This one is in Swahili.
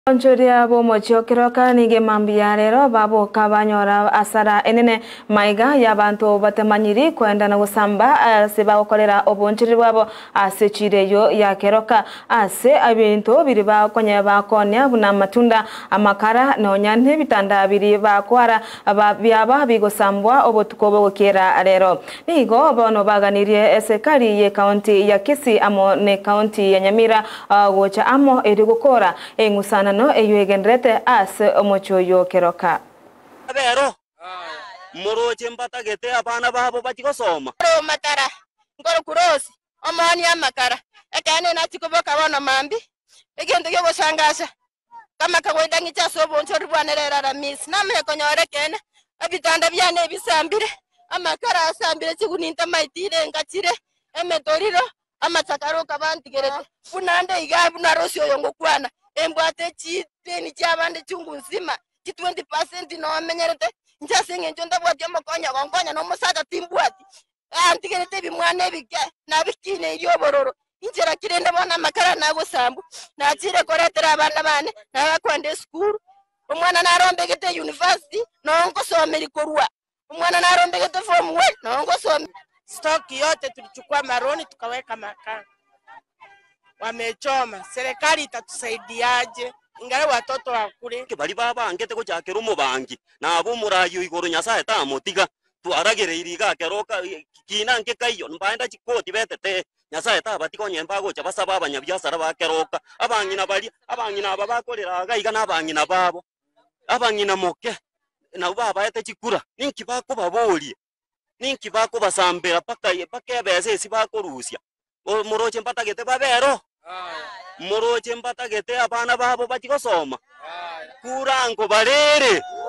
Onchoria bo mochio kiroka nige mambia rero babo kabanyora asara enene maiga yabantu batemanyiri kwenda na gusamba seba okorera obonchiri bwabo asechireyo ya kiroka ase abintu biri bakonya bakonya buna matunda amakara nonyane bitanda biri bakwara byaba bigosambwa obotukobo gokera rero nigo bono baganirie esekari ye county ya Kisii amo ne county ya Nyamira gocha amo eri gukora engusana no eyuegenrete ase omochoyo keroka abero moroche mbatagete abana babo bakigosoma matara ngoro kurosi omani amakara ekane natikoboka bana mambi egende gyo goshangasha kama kagwenda ngicha soboncho rubwanerera ramis namye konyore kene abitanda byane bisambire amakara asambire chiguninta maitire ngachire emetoriro amatakaro kabantigerete funande igabu na rosio yongo kwana embwate chiteni cyabande cyungu nzima ki 20% no menyerete njasenge njo ndabwate amakonya no musaka timbwati antigerete bimwane bige nabikine iryobororo injera kirenda bona makara nago sambu nakire koretera abana bane nabakwende school umwana narombegete university nongo someri korwa umwana narombegete form 1 nongo someri stock yote tulichukua maroni tukaweka makaa. Wamechoma, serikali itatusaidiaje? Ingawa watoto wakule. Bali baba ngete ko cyakera umubangi nabo murayo igoro nyasaye tamotiga twaragere iriga keroka kina nke kayo mbaenda chikoti betete nyasaye tabati ko nyemba go cyabasaba abanyabyasara bakeroka abangina bali abangina babakorera gayiga nabangina babo abangina moke na baba yete chikura ninki bako baboli ninki bako basambera paka bese sibako rusya moroche mbatagete babero moroche mbatagete abana babo bakigosoma kurango barere